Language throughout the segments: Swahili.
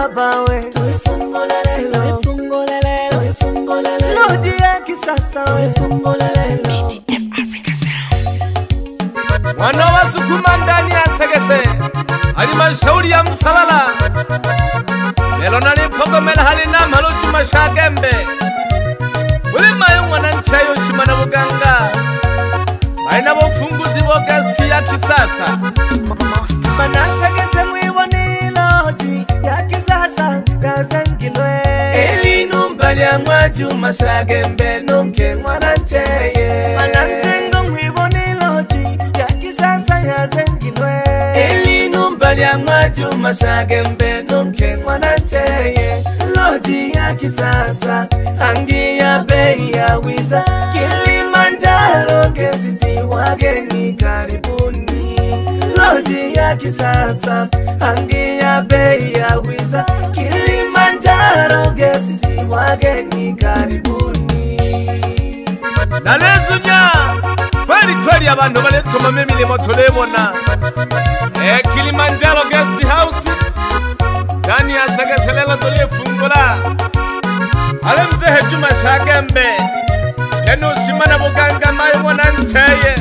baba we, tuifungule lelo, tuifungule lelo, tuifungule lelo, Lodi ya kisasa we, tuifungule lelo. BDM Africa Sound. Wana wa sukuma ndani ya segese, halmashauri ya Msalala. Lelo nalipogomela halina maluti mashagembe. Ulima yungwana nchayo shimana buganga. Baina bofunguzi bo gasti ya kisasa. Manasegese mwiboni Lodi ya kisasa gazengilwe. Eli numbali ya mwaju mashagembe nunke mwana ncheye. Mananzengo mwiboni Lodi ya kisasa gazengilwe. Eli numbali ya mwaju mashagembe nunke mwana ncheye. Lodi ya kisasa hangi ya bei ya wiza. Kilimanjaro gesiti wageni karibuni. Lodi ya kisasa hangi ya bei ya wiza. Kilimanjaro gesiti wageni karibuni. Nalezunya kweli abantu baletuma milimo tulebona. Kilimanjaro Guest House ndani ya Segeselelo tulifungula. Ale mzehe Juma Shagembe yenu shimana buganga mayo mwana ncheye.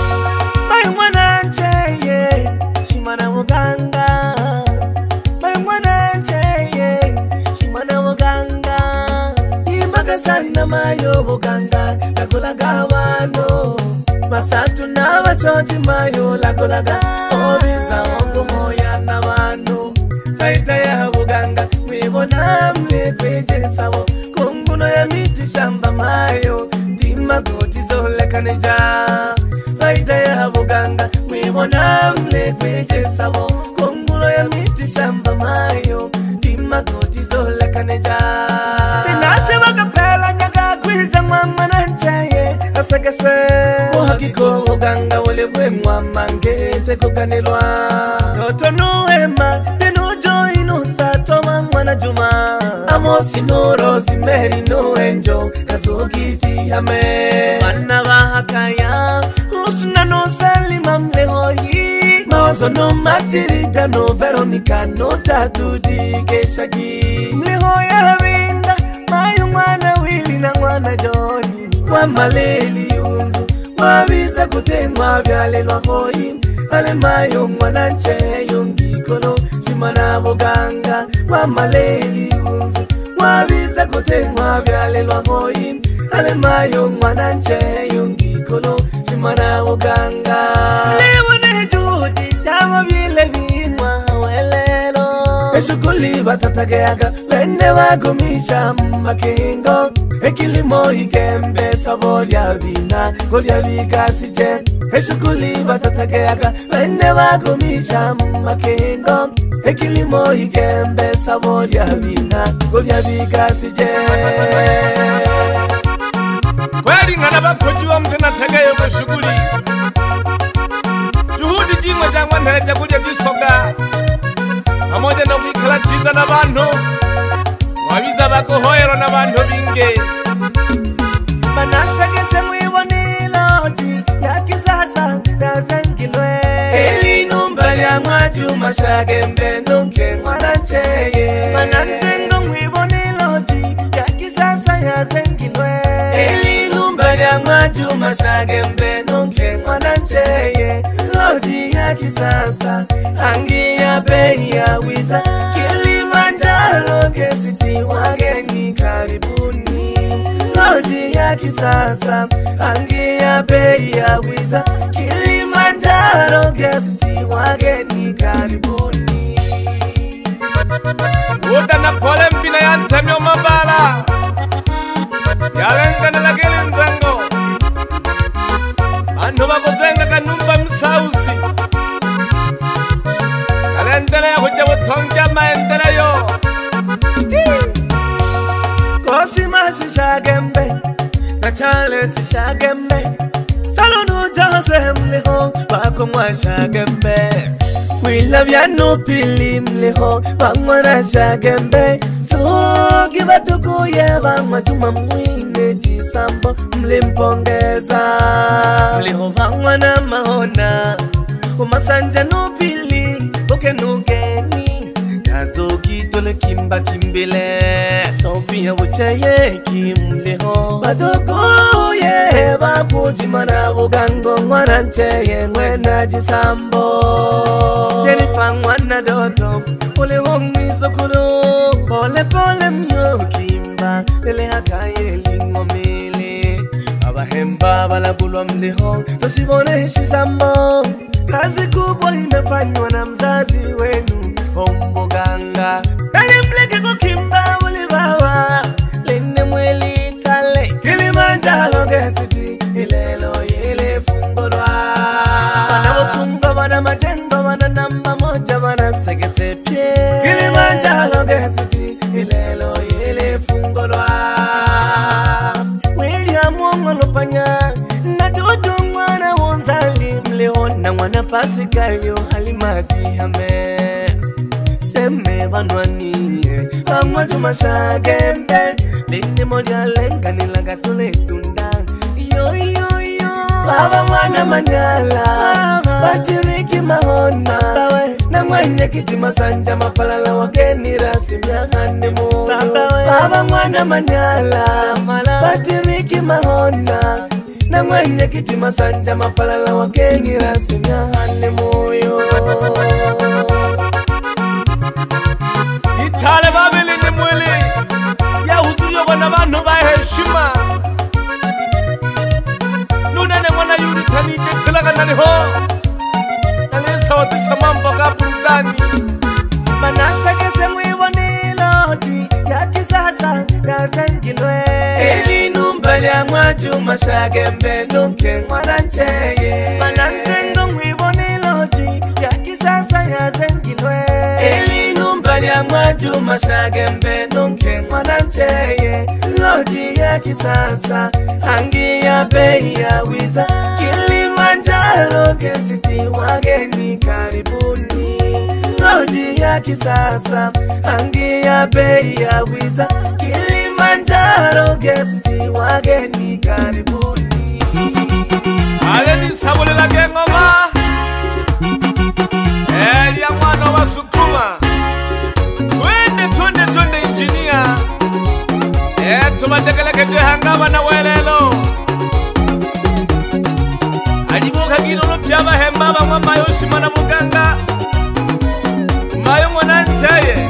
Mayo mwana ncheye shimana buganga. Mayo mwana ncheye shimana buganga. Imaga sana mayo buganga lagolaga wano. Masatu na wachoji mayo lagolaga obiza ongo moya na wano. Faida ya buganga mwibona mlekweje sawo. Kunguno ya miti shamba mayo Dima goti zole kaneja. Faida ya buganga mwibona mlekweje sawo. Kunguno ya miti shamba mayo Dima goti zole kaneja. Sinase wakapela nyaga kwiza mama na nchaye asagase. Muhakiko buganga wale wengwa mangete kuganilwa. Toto nuema denujo inusa toma mwana Juma. Amosi nuro zimeri nuenjo kazugiti hame. Wana bahakaya usuna no salima mlehoyi. Mawazo no matirida no Veronica no tatudi keshagi. Mlehoya winda mayu mwana Wili na mwana Joni. Wamaleli unzu wabiza kutemwa vyalelwa hoi. Ale mayo mwana nche yungikono shimana buganga. Wamaleli unzu wabiza kutemwa vyalelwa hoi. Ale mayo mwana nche yungikono shimana buganga. Lewane judi tamo bile binwa welelo. Eshukuli batatageaga wende wagumisha makingo. Ekilimo ikembe sabolya bina golya bigasije. Eshukuli batatageaga wende wagumisha makingo. Ekilimo ikembe sabolya bina golya bigasije. Kweli ngana bakojiwa mtena tagayo kushukuli. Juhudi jimwe jangwa ntereja kulya jisoga. Pamoja na kwikala chiza na bantu. Wabiza bakohoero na bantu binge. Manasegese mwiboni Lodi ya kisasa gazengilwe. Eli numbali ya mwaju mashagembe nunke mwana ncheye. Mananzengo mwiboni Lodi ya kisasa gazengilwe. Eli numbali ya mwaju mashagembe nunke mwana ncheye. Lodi ya kisasa hangi ya bei ya wiza. Kilimanjaro gesiti wageni karibuni. Lodi ya kisasa hangi ya bei ya wiza. Kilimanjaro gesiti wageni karibuni. Uda na pole mbina ya ntemyo mabala. Yalenga na lageli nzango. Bantu bakuzenga kanumba msausi. Kalendele ya kuja butongia maendeleyo. Kosima si shagembe na chale si shagembe. Salonu jose mleho wako mwa shagembe. Wila vyanu pili mleho wangwa na shagembe. Sugi batuku ye wangwa Juma mwine jisambo mlimpongeza. Mleho wangwa na mahona Umasanja nupili uke nugeni. Azogi tole kimba kimbele Sofia wucheye kimleho Badoko ye bakuji mana bugango Mwanancheye mwena jisambo Jennifer mwana dodo Pole hongi sokuro Pole pole myo kimba Tele hakaye lingomele Abahemba balagulwa mleho Tosibone hishisambo Kazi kubwa imefanywa na mzazi wenu Omboganga Kalimleke kukimba ulibawa Lene mweli tale Kilimanjaro gesiti Ilelo yele fungorwa Wanawosunga wana majengo wana namba moja wana segese pie Kilimanjaro gesiti Ilelo yele fungorwa William Mwongolopanya Nadudu mwana wonzali mleona mwana pasikayo halimati hame Seme vanwani Amwa jumashagembe Lini moja lenga nilaga tule tunda Yo yo yo Baba mwana manyala Batiriki mahona Na mwenye kitima sanja mapalala wageni rasimi ya handimu Baba mwana manyala Batiriki mahona Na mwenye kitima sanja mapalala wageni rasimi ya handimu Itale babili ni mwili Ya uzuyo wana vanu ba heshima Nunene mwana yuri tanike kilaga naniho Nani sawatisha mambo ka burudani Manasa kese mwiwoniloji Ya kisasa ya zengilwe Eli numbali ya mwaju mashagembe Nunke mwanancheye Mananzengo mwiwoniloji Ya kisasa ya zengilwe Eli numbali ya mwaju mashagembe Nunke mwanancheye Loji ya kisasa Hangi ya bei ya wiza Kilimanjaro gesiti wageni karibuni Loji ya kisasa Hangi ya bei ya wiza Kilimanjaro gesiti wageni karibuni Aleni sabule la gengoma Eli ya mwana wa sukuma Twende injinia Tumatekeleke hangaba na welelo Alibuka gino pya bahemba bamwe mayoshima na muganga Mayo mwanancheye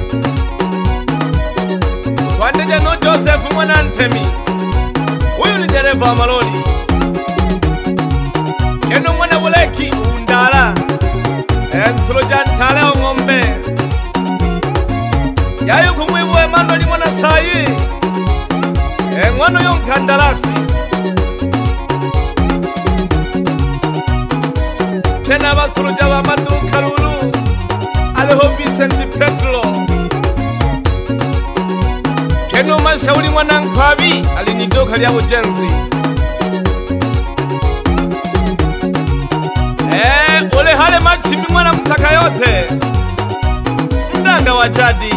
Wandeja no Joseph mwanantemi Huyu ni dereva wa maloli Keno mwana buleki undala Ensuro jantale wa ngombe Yayu kumwibu emando ni mwana sayi Mwano yonkandalasi Kena basuruja wa maduka lulu Aleho Vicente Petro Keno mashauri mwana nkwabi Alinidoka liya ujenzi Ule hale machimi mwana mtaka yote Mdanga wa jadi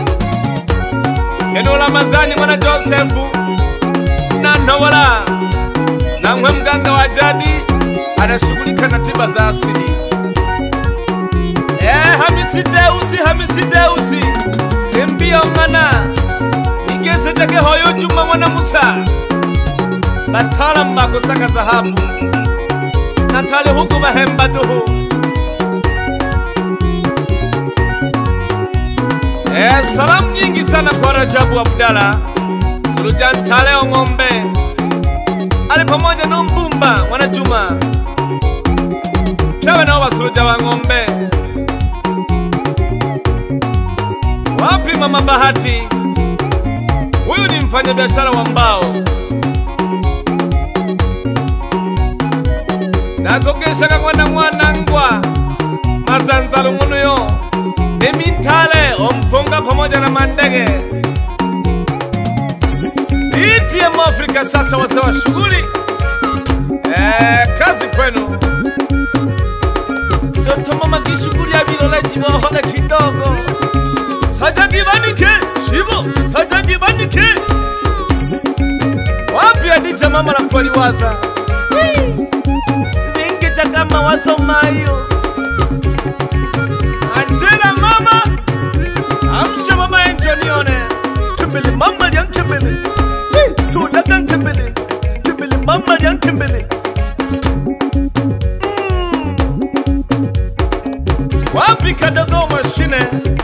Keno Ramazani mwana Josefu Na Nowala Na mwe mganga wa jadi Anashughulika na tiba za asili Hamisi Deusi Sembia mwana Igeze jake hoyo Juma mwana Musa Batala mbako saka zahabu Natale huku bahemba duhu Salamu nyingi sana kwa Rajabu Abdala Surujan Taleo ngombe Ali pamoja na Mbumba mwana Juma Kewe na wa Suruja wa ngombe Wapi mama Bahati Huyu ni mfanya biashara wa mbao Nakogesha mwana ngwa Mazanzalo ngunu yo Nemintale omponga pamoja na mandege ETM Afrika sasa wase wa shughuli kazi kwenu Doto mama kishughuli ya bilola jibohole kidogo Sajagi banike shibo Sajagi banike Wapi adija mama na kwa liwaza Vingi chakama wazo mayo Angela mama Timbili mama yang timbili tu dagang timbili Timbili mama yang timbili Wapi kadogo mashine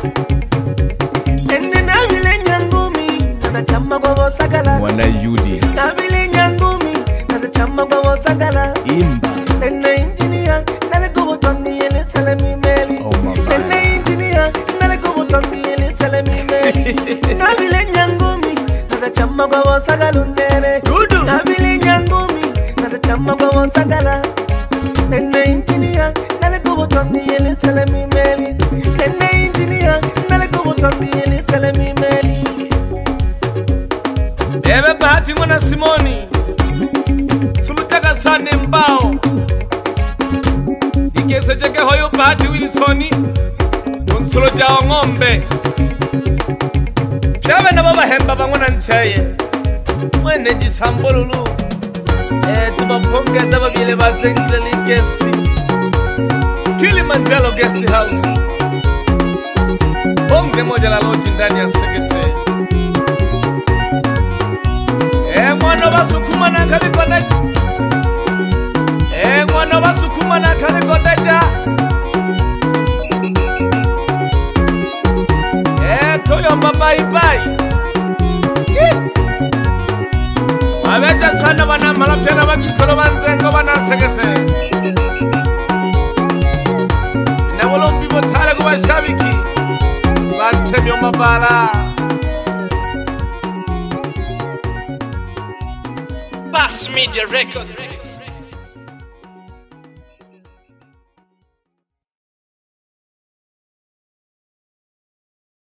Ende na vile nyangumi na chama kwa wasagala Mwana Yudi na vile nyangumi na chama kwa wasagala Imba Ende engineer na kubo toni ele salami meli Ende engineer na kubo toni ele salami meli na vile nyangumi na chama kwa wasagala ndere Dudu na vile nyangumi na chama kwa wasagala Ende engineer na kubo toni ele salami meli Ende engineer na kubo toni ele salami meli Bebe bahati mwana Simoni Sulutaka sane mbao Ikese jeke hoyo bahati Wilsoni Unsulo jao ngombe Pyawe na baba hemba bangwana ncheye Mwene jisambolulu Tubapongeza babile bazengile li guesti Kilimanjaro Guest House Bonge moja la loji ndani ya Segese Mwana basukuma na kalikodeja Mwana basukuma na kalikodeja Toyomba bye bye Wabeja sana wana malapya na wakikolo banzengo wana Segese Inawolombi botale kuwa shabiki Bantemyo mabala Bass Media Records.